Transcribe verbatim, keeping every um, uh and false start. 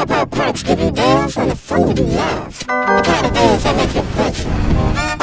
pop-out parts give you bells and the fun to be love. The kind of bells that make you breath.